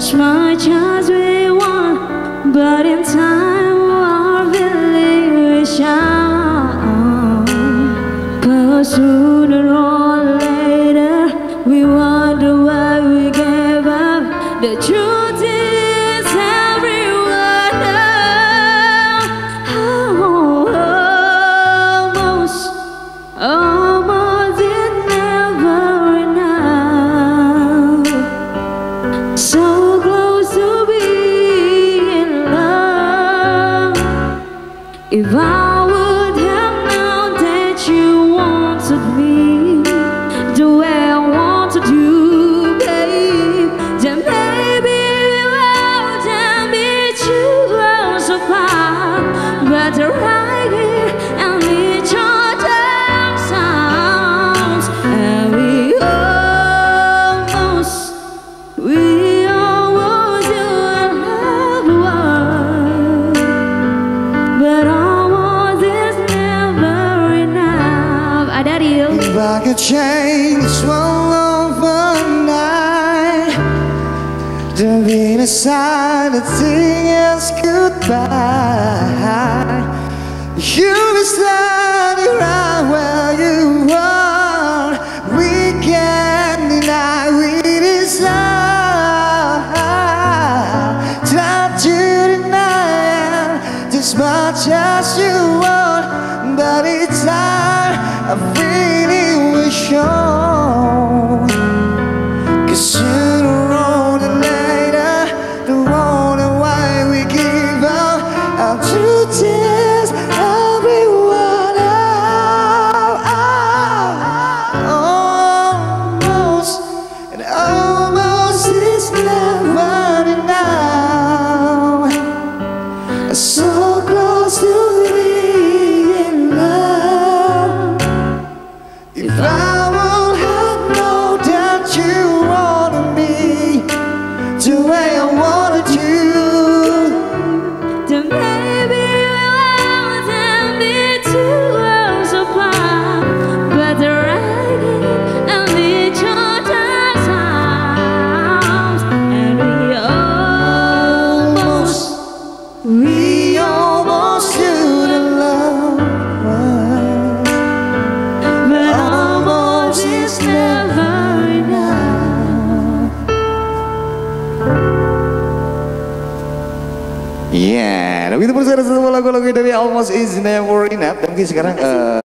as much as we want, but in time our belief will shine. But sooner or later we wonder why we gave up. The truth is everyone knows. Almost it never enough. So close to being loved. If I would have known that you wanted me the way I wanted you, babe, then maybe we wouldn't be too close apart. But right here and each other's arms, and we almost do another one. But almost is never enough. Adagio. If I could change one overnight, there'd be a sign that singers goodbye. You'll be standing right where you are. We can't deny we desire. Try to deny as much as you want, but it's time I really will show. 'Cause sooner or later, the wonder why we give up our truth is everyone almost, and almost is never enough. So close to being loved. If I would have known that you wanted me the way I wanted you, Then maybe we wouldn't be too close apart. But the right and each other's arms, and we almost do the love, but almost is never enough. yeah, begitu pun saya rasa lagu-lagu dari Almost Is Never Enough. Dan mungkin sekarang